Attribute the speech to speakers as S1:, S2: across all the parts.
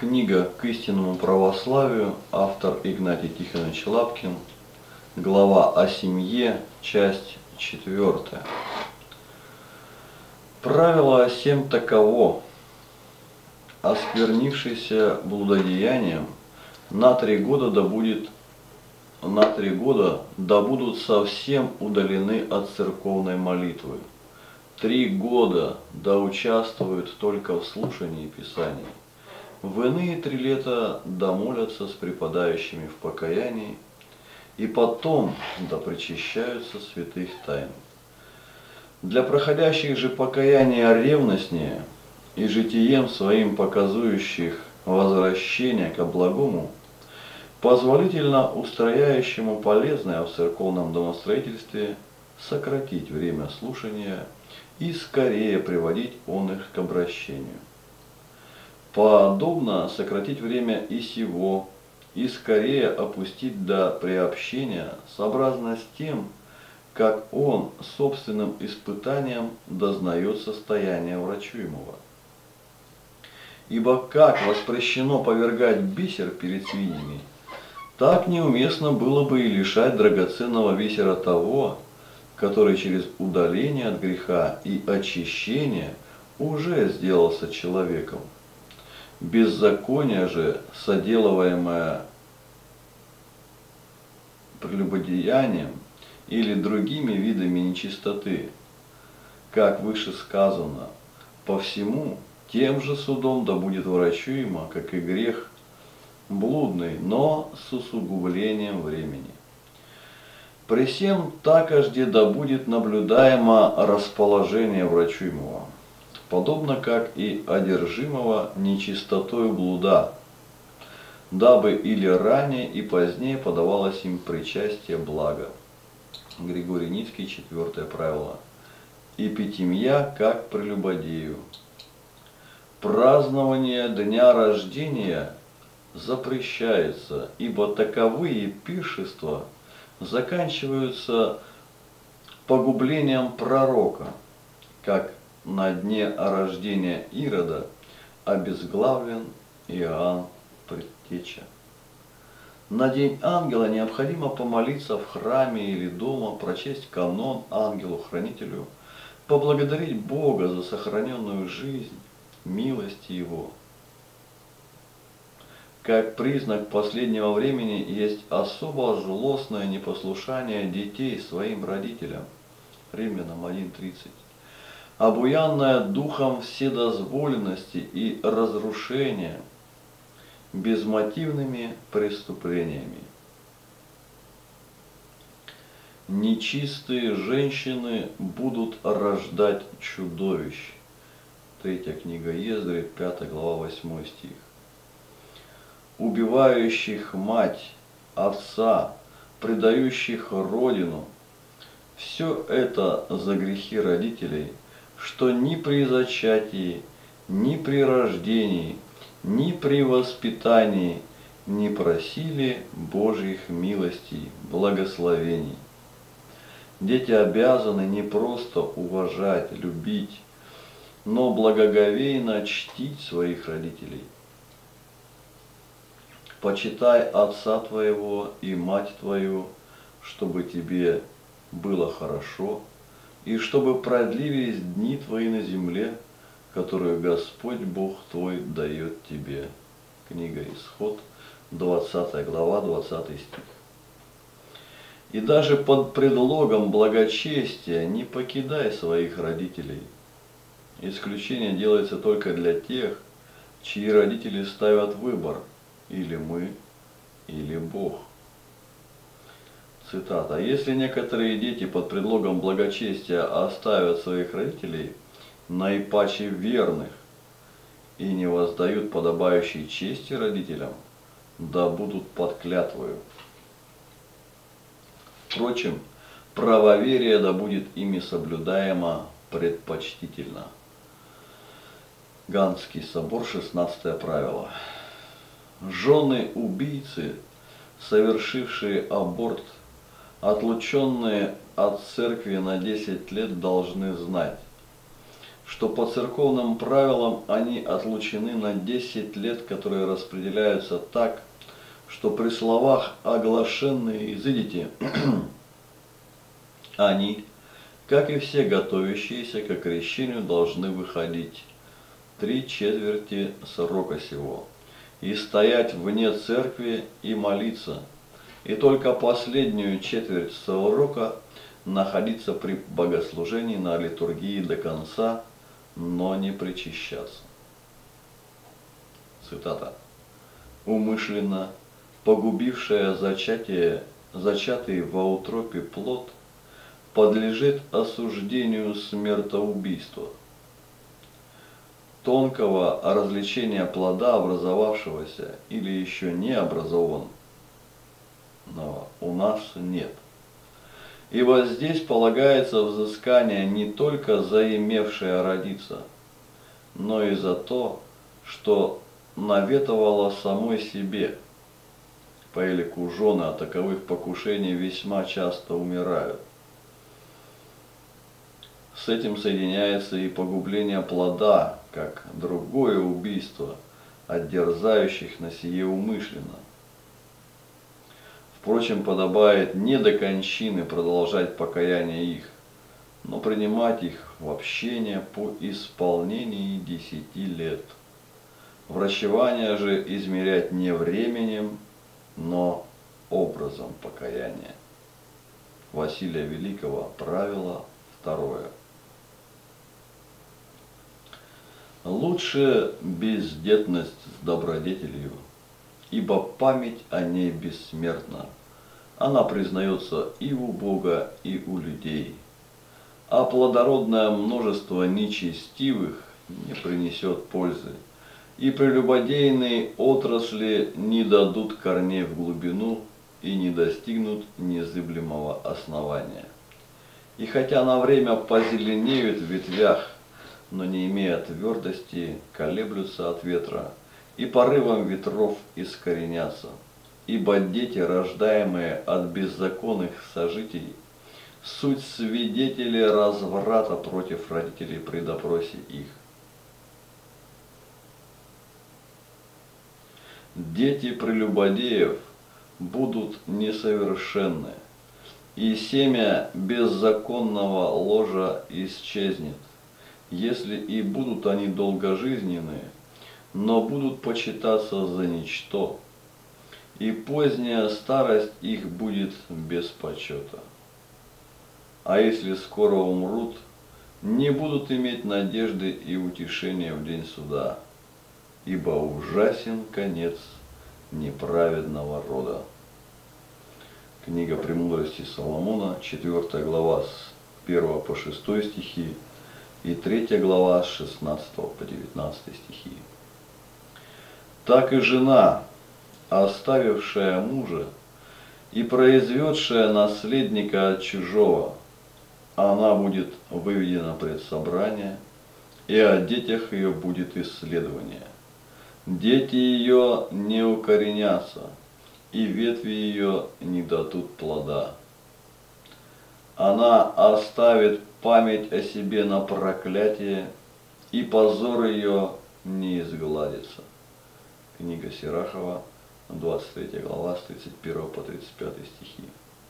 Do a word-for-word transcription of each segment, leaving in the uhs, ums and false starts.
S1: Книга «К истинному православию», автор Игнатий Тихонович Лапкин, глава о семье, часть четвертая. Правило семь таково: осквернившийся блудодеянием на три года да будет на три года да будут совсем удалены от церковной молитвы. Три года да участвуют только в слушании Писаний. В иные три лета да молятся с преподающими в покаянии, и потом да причащаются святых тайн. Для проходящих же покаяния ревностнее и житием своим показующих возвращение ко благому, позволительно устрояющему полезное в церковном домостроительстве сократить время слушания и скорее приводить он их к обращению. Подобно сократить время и сего, и скорее опустить до приобщения, сообразно с тем, как он собственным испытанием дознает состояние врачуемого. Ибо как воспрещено повергать бисер перед свиньями, так неуместно было бы и лишать драгоценного бисера того, который через удаление от греха и очищение уже сделался человеком. Беззаконие же, соделываемое прелюбодеянием или другими видами нечистоты, как выше сказано, по всему тем же судом да будет врачуемо, как и грех блудный, но с усугублением времени. При сем такожде да будет наблюдаемо расположение врачуемого, подобно как и одержимого нечистотою блуда, дабы или ранее и позднее подавалось им причастие блага. Григорий Ницкий, четвертое правило. Эпитимия как прелюбодею. Празднование дня рождения запрещается, ибо таковые пиршества заканчиваются погублением пророка, как на дне рождения Ирода обезглавлен Иоанн Предтеча. На день ангела необходимо помолиться в храме или дома, прочесть канон ангелу-хранителю, поблагодарить Бога за сохраненную жизнь, милость Его. Как признак последнего времени есть особо злостное непослушание детей своим родителям. Римлянам один тридцать. Обуянная духом вседозволенности и разрушения безмотивными преступлениями. Нечистые женщины будут рождать чудовищ. Третья книга Ездры, пятая глава, восьмой стих. Убивающих мать, отца, предающих родину. Все это за грехи родителей, что ни при зачатии, ни при рождении, ни при воспитании не просили Божьих милостей, благословений. Дети обязаны не просто уважать, любить, но благоговейно чтить своих родителей. Почитай отца твоего и мать твою, чтобы тебе было хорошо, и чтобы продлились дни твои на земле, которую Господь Бог твой дает тебе. Книга Исход, двадцатая глава, двадцатый стих. И даже под предлогом благочестия не покидай своих родителей. Исключение делается только для тех, чьи родители ставят выбор: или мы, или Бог. Цитата. Если некоторые дети под предлогом благочестия оставят своих родителей, наипаче верных, и не воздают подобающей чести родителям, да будут под клятвою. Впрочем, правоверие да будет ими соблюдаемо предпочтительно. Ганский собор, шестнадцатое правило. Жены убийцы, совершившие аборт, отлученные от церкви на десять лет, должны знать, что по церковным правилам они отлучены на десять лет, которые распределяются так, что при словах «оглашенные изыдите» они, как и все готовящиеся к крещению, должны выходить три четверти срока сего и стоять вне церкви и молиться, и только последнюю четверть срока находиться при богослужении на литургии до конца, но не причащаться. Цитата. «Умышленно погубившая зачатие, зачатый во утробе плод подлежит осуждению смертоубийства. Тонкого развлечения плода, образовавшегося или еще не образованного, у нас нет. Ибо здесь полагается взыскание не только за имевшее родиться, но и за то, что наветовало самой себе. По элику жены от таковых покушений весьма часто умирают. С этим соединяется и погубление плода, как другое убийство от дерзающих на сие умышленно. Впрочем, подобает не до кончины продолжать покаяние их, но принимать их в общение по исполнении десяти лет. Врачевание же измерять не временем, но образом покаяния. Василия Великого, правило второе. Лучше бездетность с добродетелью, ибо память о ней бессмертна. Она признается и у Бога, и у людей. А плодородное множество нечестивых не принесет пользы, и прелюбодейные отрасли не дадут корней в глубину и не достигнут незыблемого основания. И хотя на время позеленеют в ветвях, но не имея твердости, колеблются от ветра, и порывом ветров искоренятся. Ибо дети, рождаемые от беззаконных сожителей, суть свидетели разврата против родителей при допросе их. Дети прелюбодеев будут несовершенны, и семя беззаконного ложа исчезнет, если и будут они долгожизненные, но будут почитаться за ничто, и поздняя старость их будет без почета. А если скоро умрут, не будут иметь надежды и утешения в день суда, ибо ужасен конец неправедного рода». Книга «Премудрости Соломона», четвёртая глава, с первого по шестой стихи, и третья глава, с шестнадцатого по девятнадцатый стихи. «Так и жена, оставившая мужа и произведшая наследника от чужого, она будет выведена пред собрание, и о детях ее будет исследование. Дети ее не укоренятся, и ветви ее не дадут плода. Она оставит память о себе на проклятие, и позор ее не изгладится». Книга Сирахова, двадцать третья глава, с тридцать первого по тридцать пятый стихи.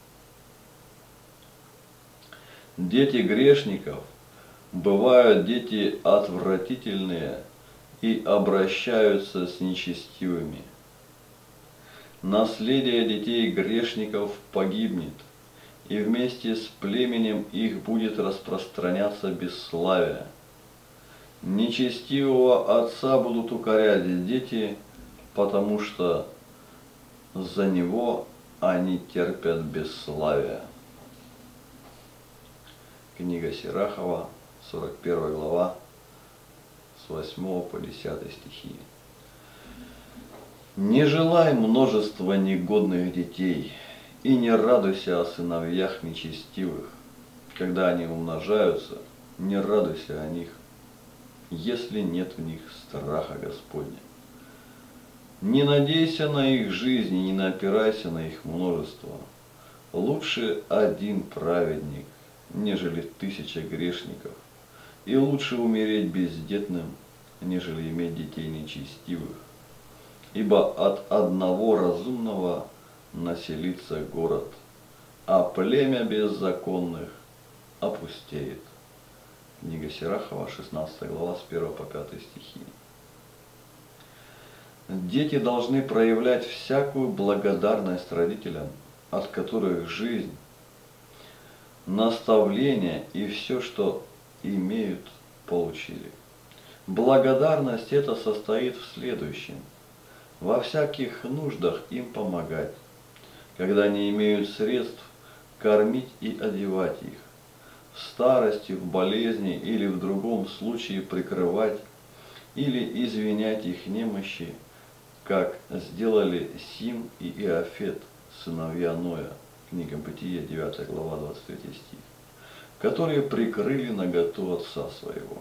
S1: Дети грешников бывают дети отвратительные и обращаются с нечестивыми. Наследие детей грешников погибнет, и вместе с племенем их будет распространяться бесславие. Нечестивого отца будут укорять дети, потому что за него они терпят бесславие. Книга Сирахова, сорок первая глава, с восьмого по десятый стихи. «Не желай множества негодных детей, и не радуйся о сыновьях нечестивых. Когда они умножаются, не радуйся о них, если нет в них страха Господня. Не надейся на их жизнь и не напирайся на их множество. Лучше один праведник, нежели тысяча грешников, и лучше умереть бездетным, нежели иметь детей нечестивых. Ибо от одного разумного населится город, а племя беззаконных опустеет. Книга Сирахова, шестнадцатая глава, с первого по пятый стихи. Дети должны проявлять всякую благодарность родителям, от которых жизнь, наставление и все, что имеют, получили. Благодарность эта состоит в следующем. Во всяких нуждах им помогать, когда не имеют средств кормить и одевать их, в старости, в болезни или в другом случае прикрывать или извинять их немощи, как сделали Сим и Иофет, сыновья Ноя, книга Бытия, девятая глава, двадцать третий стих, которые прикрыли наготу отца своего.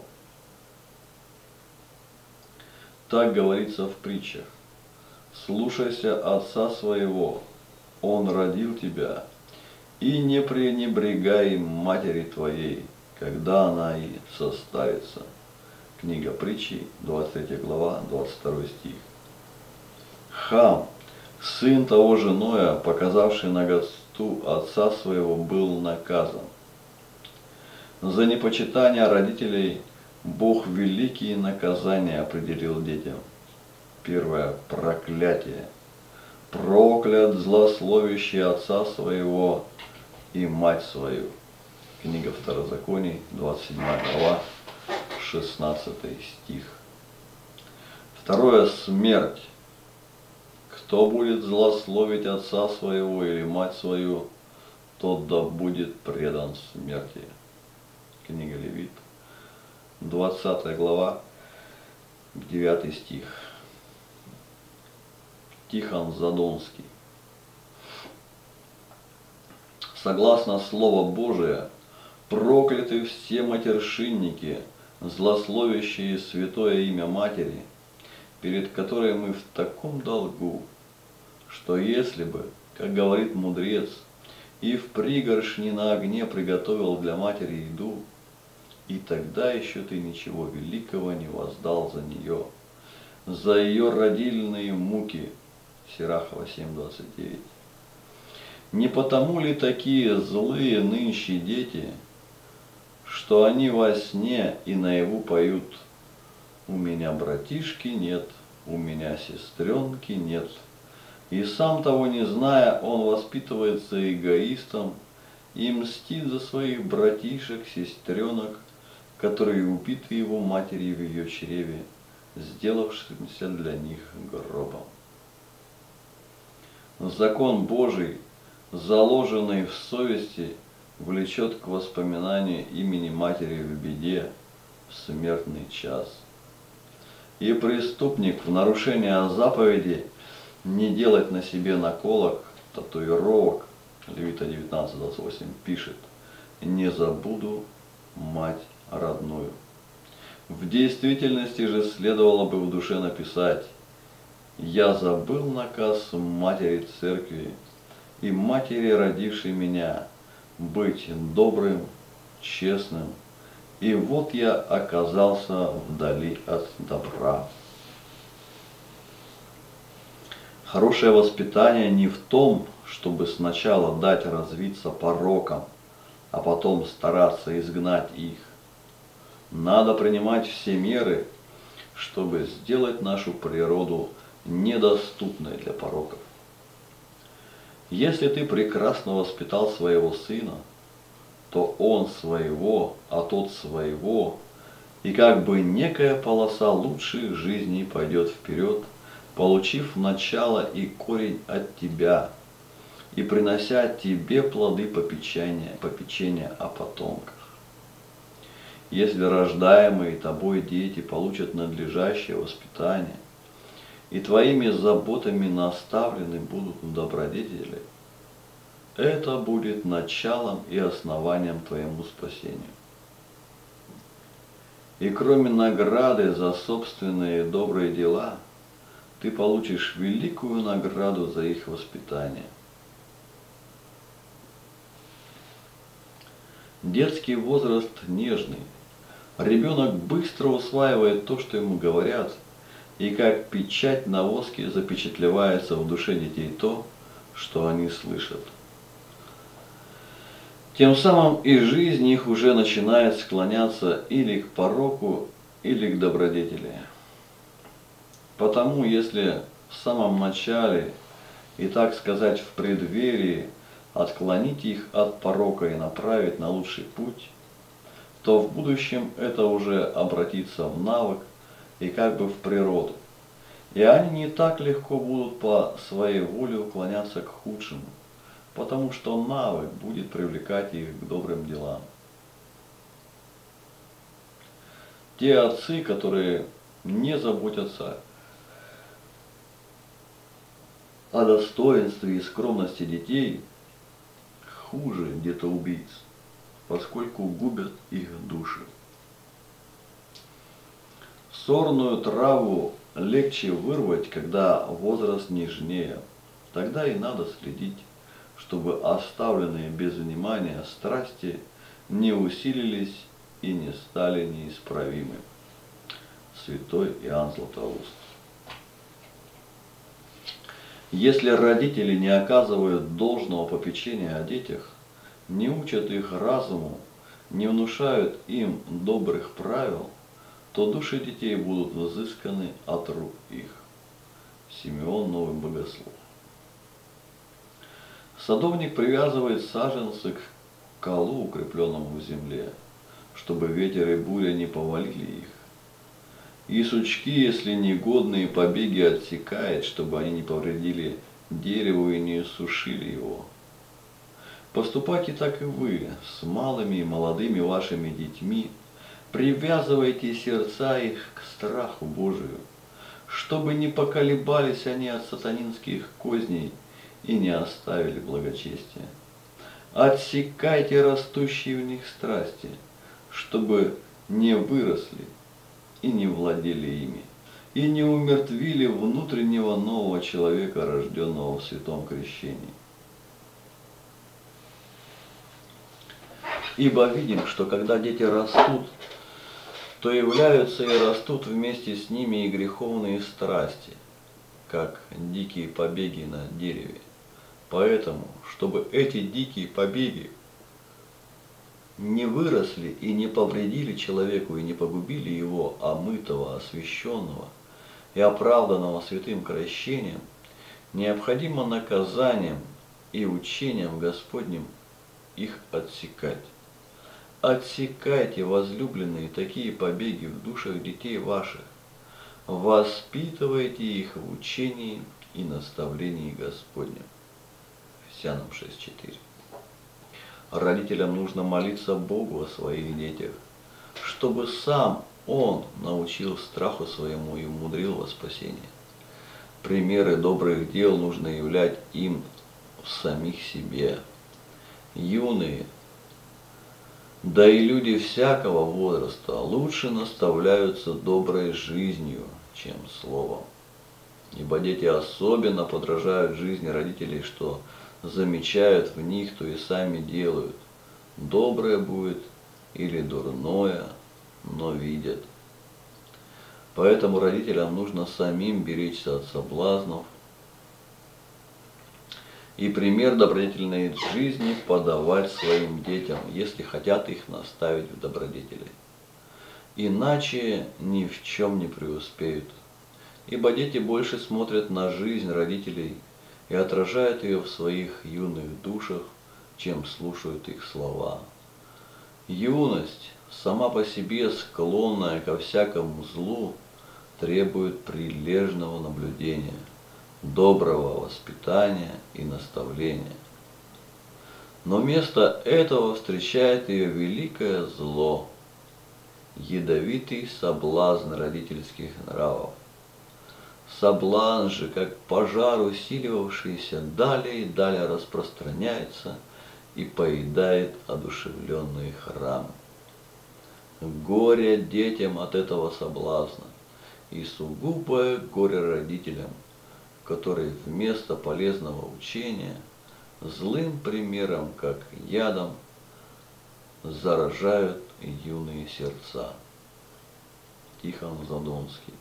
S1: Так говорится в притчах: «Слушайся отца своего, он родил тебя, и не пренебрегай матери твоей, когда она и состарится». Книга Притчи, двадцать третья глава, двадцать второй стих. Хам, сын того же Ноя, показавший наготу отца своего, был наказан. За непочитание родителей Бог великие наказания определил детям. Первое – проклятие. Проклят злословящий отца своего и мать свою. Книга Второзаконий, двадцать седьмая глава, шестнадцатый стих. Второе – смерть. Кто будет злословить отца своего или мать свою, тот да будет предан смерти. Книга Левит, двадцатая глава, девятый стих. Тихон Задонский. Согласно Слову Божия, прокляты все матершинники, злословящие святое имя Матери, перед которой мы в таком долгу, что если бы, как говорит мудрец, и в пригоршни на огне приготовил для матери еду, и тогда еще ты ничего великого не воздал за нее, за ее родильные муки. Сирахова семь двадцать девять. Не потому ли такие злые нынче дети, что они во сне и наяву поют: «У меня братишки нет, у меня сестренки нет». И сам того не зная, он воспитывается эгоистом и мстит за своих братишек, сестренок, которые убиты его матерью в ее чреве, сделавшимся для них гробом. Закон Божий, заложенный в совести, влечет к воспоминанию имени матери в беде, в смертный час. И преступник в нарушение заповеди не делать на себе наколок, татуировок, Левита девятнадцать двадцать восемь пишет: «Не забуду мать родную». В действительности же следовало бы в душе написать: «Я забыл наказ матери церкви и матери, родившей меня, быть добрым, честным, и вот я оказался вдали от добра». Хорошее воспитание не в том, чтобы сначала дать развиться порокам, а потом стараться изгнать их. Надо принимать все меры, чтобы сделать нашу природу недоступной для пороков. Если ты прекрасно воспитал своего сына, то он своего, а тот своего, и как бы некая полоса лучшей жизни пойдет вперед, получив начало и корень от тебя, и принося тебе плоды попечения, попечения о потомках. Если рождаемые тобой дети получат надлежащее воспитание, и твоими заботами наставлены будут добродетели, это будет началом и основанием твоему спасению. И кроме награды за собственные добрые дела, ты получишь великую награду за их воспитание. Детский возраст нежный, Ребенок быстро усваивает то, что ему говорят, и как печать на воске запечатлевается в душе детей то, что они слышат. Тем самым и жизнь их уже начинает склоняться или к пороку, или к добродетели. Потому если в самом начале и, так сказать, в преддверии отклонить их от порока и направить на лучший путь, то в будущем это уже обратится в навык и как бы в природу. И они не так легко будут по своей воле уклоняться к худшему, потому что навык будет привлекать их к добрым делам. Те отцы, которые не заботятся о достоинстве и скромности детей, хуже детоубийц, поскольку губят их души. Сорную траву легче вырвать, когда возраст нежнее. Тогда и надо следить, чтобы оставленные без внимания страсти не усилились и не стали неисправимы. Святой Иоанн Златоуст. Если родители не оказывают должного попечения о детях, не учат их разуму, не внушают им добрых правил, то души детей будут взысканы от рук их. Симеон Новый Богослов. Садовник привязывает саженцы к колу, укрепленному в земле, чтобы ветер и буря не повалили их. И сучки, если негодные побеги, отсекает, чтобы они не повредили дереву и не иссушили его. Поступайте так и вы с малыми и молодыми вашими детьми, привязывайте сердца их к страху Божию, чтобы не поколебались они от сатанинских козней и не оставили благочестия. Отсекайте растущие в них страсти, чтобы не выросли и не владели ими, и не умертвили внутреннего нового человека, рожденного в святом крещении. Ибо видим, что когда дети растут, то являются и растут вместе с ними и греховные страсти, как дикие побеги на дереве. Поэтому, чтобы эти дикие побеги не выросли и не повредили человеку и не погубили его, омытого, освященного и оправданного святым крещением, необходимо наказанием и учением Господним их отсекать. Отсекайте, возлюбленные, такие побеги в душах детей ваших, воспитывайте их в учении и наставлении Господнем. Ефесянам шесть четыре. Родителям нужно молиться Богу о своих детях, чтобы сам Он научил страху своему и умудрил во спасение. Примеры добрых дел нужно являть им в самих себе. Юные, да и люди всякого возраста лучше наставляются доброй жизнью, чем словом. Ибо дети особенно подражают жизни родителей, что замечают в них, то и сами делают. Доброе будет или дурное, но видят. Поэтому родителям нужно самим беречься от соблазнов и пример добродетельной жизни подавать своим детям, если хотят их наставить в добродетели. Иначе ни в чем не преуспеют, ибо дети больше смотрят на жизнь родителей и отражают ее в своих юных душах, чем слушают их слова. Юность, сама по себе склонная ко всякому злу, требует прилежного наблюдения, доброго воспитания и наставления. Но вместо этого встречает ее великое зло, ядовитый соблазн родительских нравов. Соблазн же, как пожар усиливавшийся, далее и далее распространяется и поедает одушевленные храмы. Горе детям от этого соблазна, и сугубое горе родителям, которые вместо полезного учения злым примером, как ядом, заражают юные сердца. Тихон Задонский.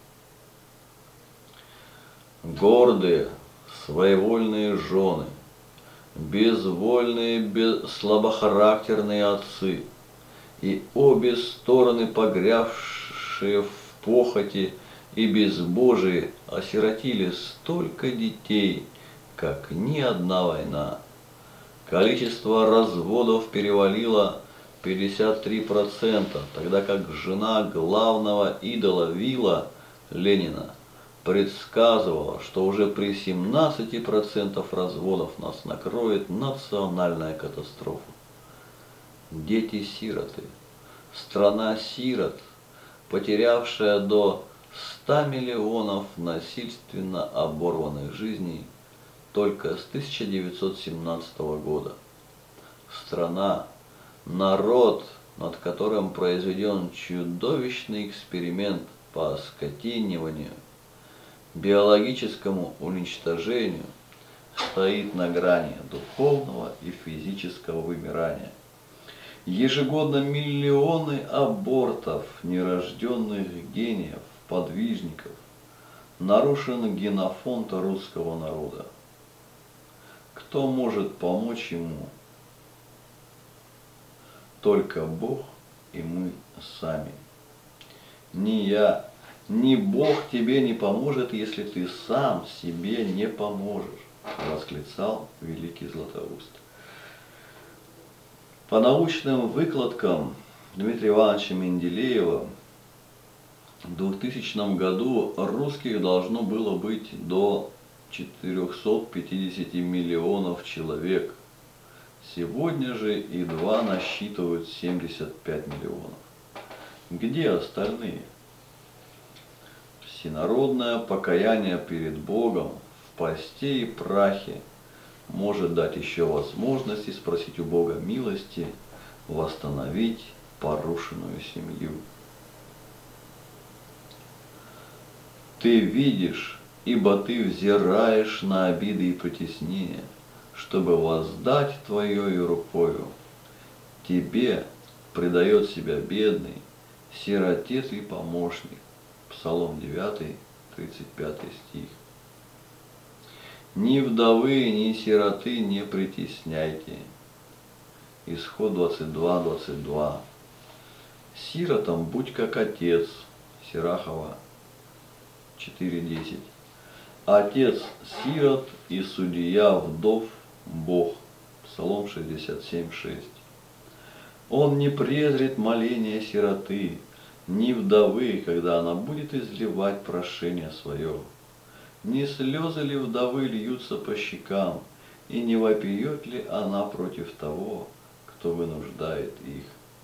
S1: Гордые, своевольные жены, безвольные, без... слабохарактерные отцы и обе стороны погрязшие в похоти и безбожие осиротили столько детей, как ни одна война. Количество разводов перевалило пятьдесят три процента, тогда как жена главного идола Вилла, Ленина, предсказывала, что уже при семнадцати процентах разводов нас накроет национальная катастрофа. Дети-сироты, страна сирот, потерявшая до ста миллионов насильственно оборванных жизней только с тысяча девятьсот семнадцатого года. Страна, народ, над которым произведен чудовищный эксперимент по оскотиниванию, биологическому уничтожению, стоит на грани духовного и физического вымирания. Ежегодно миллионы абортов нерожденных гениев, подвижников, нарушен генофонд русского народа. Кто может помочь ему? Только Бог и мы сами. Ни я, ни Бог тебе не поможет, если ты сам себе не поможешь, восклицал великий Златоуст. По научным выкладкам Дмитрия Ивановича Менделеева в двухтысячном году русских должно было быть до четырёхсот пятидесяти миллионов человек. Сегодня же едва насчитывают семьдесят пять миллионов. Где остальные? Всенародное покаяние перед Богом в посте и прахе может дать еще возможность спросить у Бога милости восстановить порушенную семью. Ты видишь, ибо ты взираешь на обиды и притеснения, чтобы воздать твоею рукою. Тебе предает себя бедный, сиротец и помощник. Псалом девятый, тридцать пятый стих. Ни вдовы, ни сироты не притесняйте. Исход двадцать два, двадцать два. Сиротам будь как отец. Сирахова четыре десять. Отец сирот и судья вдов Бог. Псалом шестьдесят семь, шесть. Он не презрит моления сироты, ни вдовы, когда она будет изливать прошение свое. Не слезы ли вдовы льются по щекам, и не вопиет ли она против того, кто вынуждает их?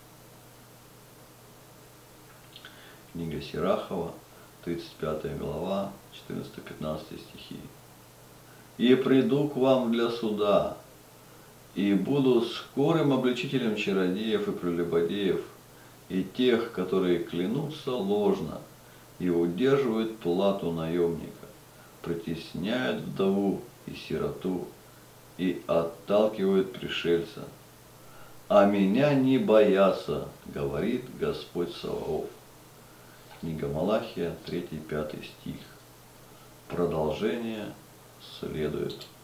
S1: Книга Сирахова, тридцать пятая глава, четырнадцатый-пятнадцатый стихи. «И приду к вам для суда, и буду скорым обличителем чародеев и прелюбодеев, и тех, которые клянутся ложно и удерживают плату наемника, притесняют вдову и сироту и отталкивают пришельца. А меня не боятся, говорит Господь Саваоф». Книга Малахия, третий-пятый стих. Продолжение следует.